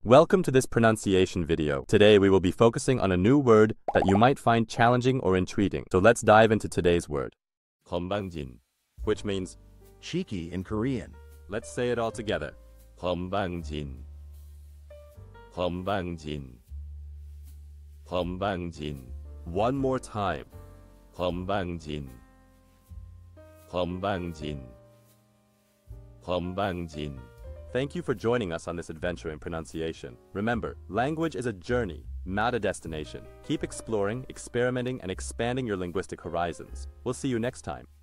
Welcome to this pronunciation video. Today we will be focusing on a new word that you might find challenging or intriguing. So let's dive into today's word. geonbangjin, which means cheeky in Korean. Let's say it all together. geonbangjin. geonbangjin. geonbangjin. One more time. geonbangjin. geonbangjin. geonbangjin. Thank you for joining us on this adventure in pronunciation. Remember, language is a journey, not a destination. Keep exploring, experimenting, and expanding your linguistic horizons. We'll see you next time.